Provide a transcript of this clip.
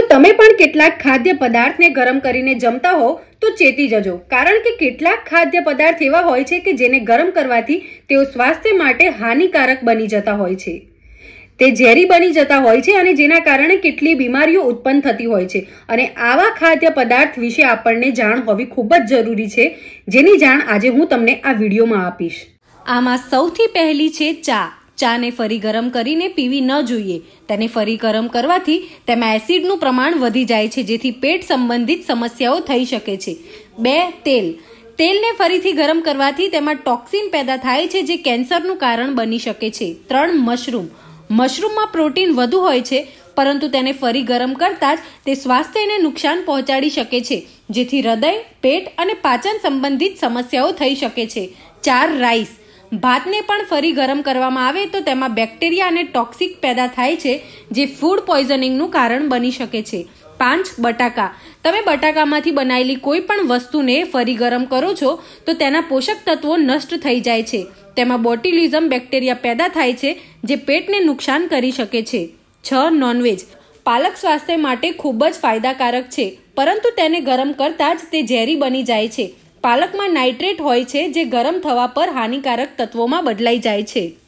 તમે પણ કેટલાક ખાદ્ય પદાર્થને ગરમ કરીને જમતા હો તો ચેતી જજો, કારણ કે કેટલાક ખાદ્ય પદાર્થ એવા હોય છે કે જેને ગરમ કરવાથી તેઓ સ્વાસ્થ્ય માટે હાનિકારક બની જતા હોય છે। તે ઝેરી બની જતા હોય છે અને જેના કારણે કેટલી બીમારીઓ ઉત્પન્ન થતી હોય છે અને આવા ખાદ્ય પદાર્થ વિશે આપણને જાણ હોવી ખૂબ જ જરૂરી છે, જેની જાણ આજે હું તમને આ વિડીયોમાં આપીશ। આમાં સૌથી પહેલી છે ચા। ચાને ફરી ગરમ કરીને પીવી ન જોઈએ। તેને ફરી ગરમ કરવાથી તેમાં એસિડનું પ્રમાણ વધી જાય છે, જેથી પેટ સંબંધિત સમસ્યાઓ થઈ શકે છે। 2. તેલને ફરીથી ગરમ કરવાથી તેમાં ટોક્સિન પેદા થાય છે, જે કેન્સરનું કારણ બની શકે છે। 3. મશરૂમમાં પ્રોટીન વધુ હોય છે, પરંતુ તેને ફરી ગરમ કરતા જ તે સ્વાસ્થ્યને નુકસાન પહોંચાડી શકે છે, જેથી હૃદય, પેટ અને પાચન સંબંધિત સમસ્યાઓ થઈ શકે છે। 4. રાઈસ। ભાતને પણ ફરી ગરમ કરવામાં આવે તો તેમાં બેક્ટેરિયા અને ટોક્સિક પેદા થાય છે, જે ફૂડ પોઈઝનિંગનું કારણ બની શકે છે। 5. બટાકા। તમે બટાકામાંથી બનાવેલી કોઈ પણ વસ્તુને ફરી ગરમ કરો છો તો તેના પોષક તત્વો નષ્ટ થઈ જાય છે। તેમાં બોટ્યુલિઝમ બેક્ટેરિયા પેદા થાય છે, જે પેટને નુકસાન કરી શકે છે। 6. નોનવેજ। પાલક સ્વાસ્થ્ય માટે ખૂબ જ ફાયદાકારક છે, પરંતુ તેને ગરમ કરતા જ તે ઝેરી બની જાય છે। પાલકમાં નાઇટ્રેટ હોય છે, જે ગરમ થવા પર હાનિકારક તત્વોમાં બદલાઈ જાય છે।